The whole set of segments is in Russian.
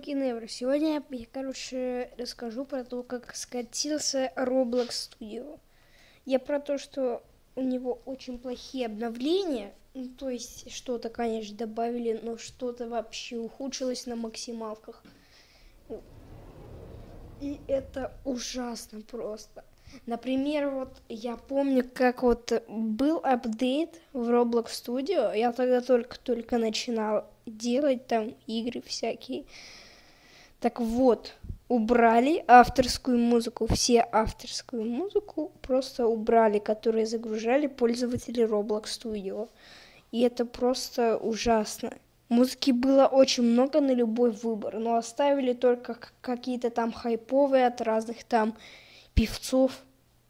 Маленький Невр. Сегодня я, расскажу про то, как скатился Roblox Studio. Я про то, что у него очень плохие обновления. Ну, то есть что-то, конечно, добавили, но что-то вообще ухудшилось на максималках. И это ужасно просто. Например, вот я помню, как вот был апдейт в Roblox Studio. Я тогда только начинал делать там игры всякие. Так вот, убрали авторскую музыку. Все авторскую музыку просто убрали, которые загружали пользователи Roblox Studio. И это просто ужасно. Музыки было очень много на любой выбор, но оставили только какие-то там хайповые от разных там певцов.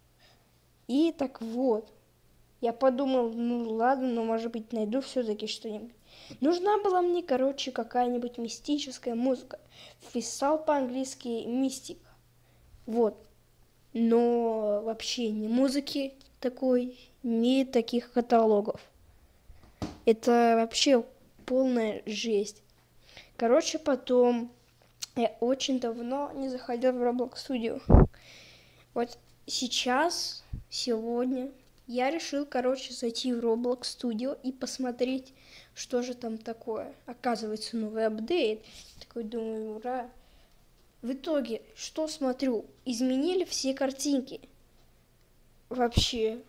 И так вот, я подумал, ну ладно, но может быть найду все-таки что-нибудь. Нужна была мне, какая-нибудь мистическая музыка. Вписал по-английски мистика. Вот. Но вообще ни музыки такой, ни таких каталогов. Это вообще полная жесть. Потом я очень давно не заходил в Roblox Studio. Вот сегодня, я решил, зайти в Roblox Studio и посмотреть, что же там такое. Оказывается, новый апдейт. Такой думаю, ура. В итоге, что смотрю? Изменили все картинки. Вообще.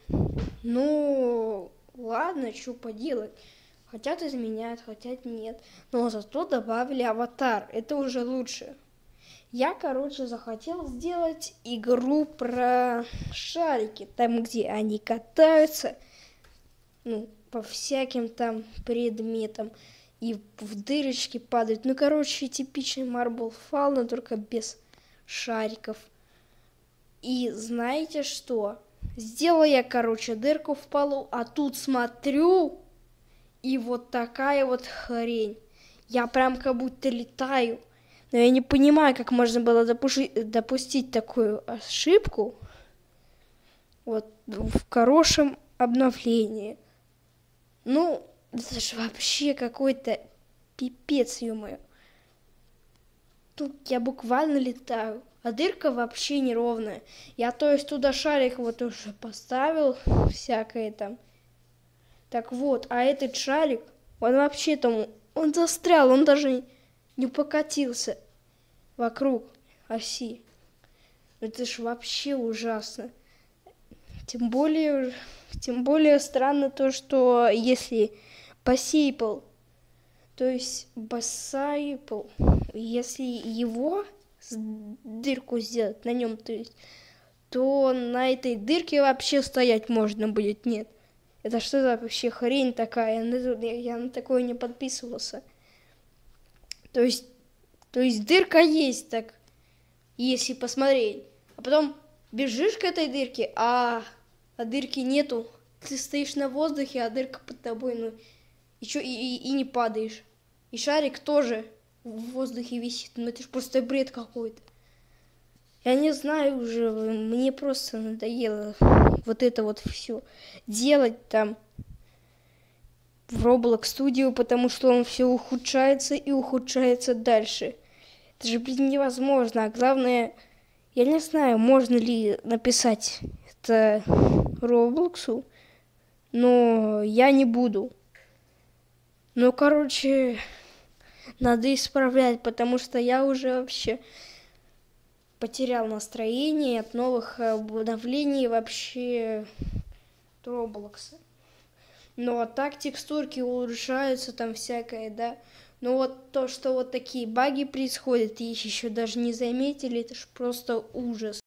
Ну, ладно, что поделать. Хотят изменять, хотят нет. Но зато добавили аватар. Это уже лучше. Я, захотел сделать игру про шарики. Там, где они катаются, по всяким там предметам. И в дырочки падают. Типичный Marble Fall, но только без шариков. И знаете что? Сделал я, дырку в полу, а тут смотрю, и вот такая вот хрень. Я прям как будто летаю. Но я не понимаю, как можно было допустить такую ошибку вот в хорошем обновлении. Ну, это же вообще какой-то пипец, ё-моё. Тут я буквально летаю, а дырка вообще неровная. Я, то есть, туда шарик вот уже поставил, всякое там. Так вот, а этот шарик, он вообще там, он застрял, он даже не покатился вокруг оси. Это ж вообще ужасно. Тем более странно то, что если Basable, то есть Basable, если его дырку сделать на нем, то на этой дырке вообще стоять можно будет. Нет. Это что за вообще хрень такая? Я на такое не подписывался. То есть дырка есть, так, если посмотреть. А потом бежишь к этой дырке, а дырки нету. Ты стоишь на воздухе, а дырка под тобой, и не падаешь. И шарик тоже в воздухе висит. Это ж просто бред какой-то. Я не знаю уже, мне просто надоело вот это вот все делать там в Roblox Studio, потому что он все ухудшается и ухудшается дальше. Это же, невозможно. А главное, я не знаю, можно ли написать это Роблоксу, но я не буду. Надо исправлять, потому что я уже вообще потерял настроение от новых обновлений вообще Роблокса. Но так текстурки улучшаются, там всякое, да. Но вот то, что вот такие баги происходят, и их еще даже не заметили, это ж просто ужас.